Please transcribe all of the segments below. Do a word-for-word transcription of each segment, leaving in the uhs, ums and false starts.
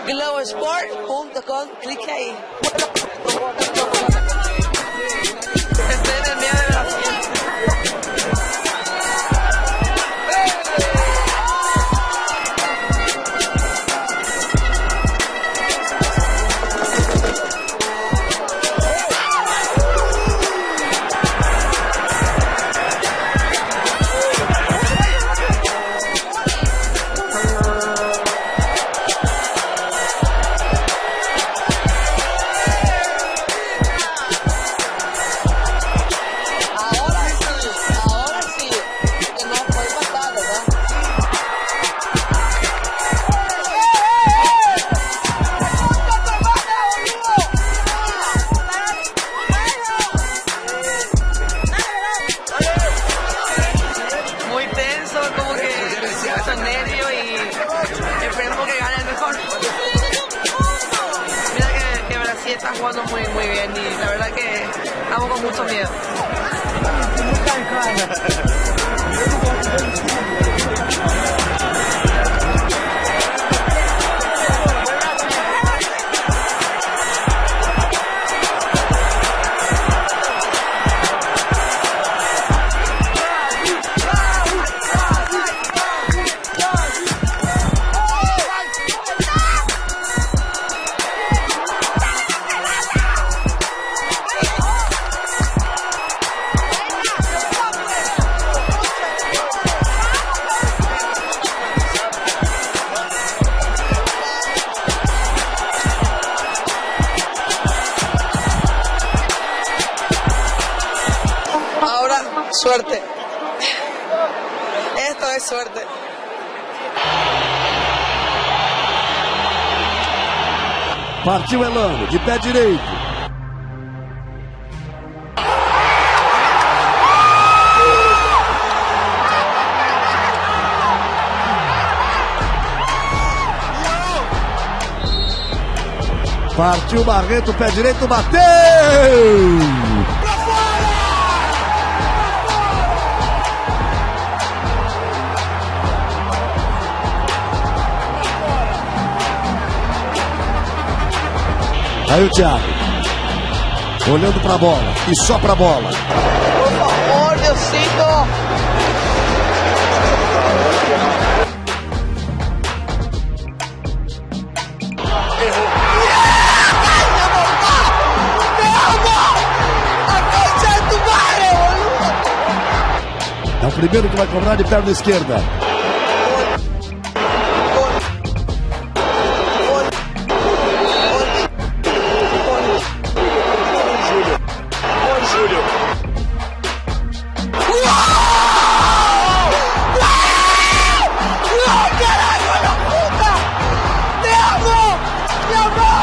globosport punto com, clique ahí. Estoy en el medio de Brasil. Nervio y esperemos que gane el mejor. Mira que, que Brasil está jugando muy muy bien y la verdad que estamos con mucho miedo. Suerte. Esto es suerte. Partiu Elano, de pé direito. Partiu Barreto, pé direito, bateu! Aí o Thiago, olhando pra bola, e só pra bola. Por favor, Diosito. É o primeiro que vai cobrar de perna esquerda.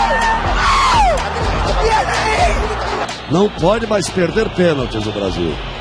Não pode mais perder pênaltis no Brasil.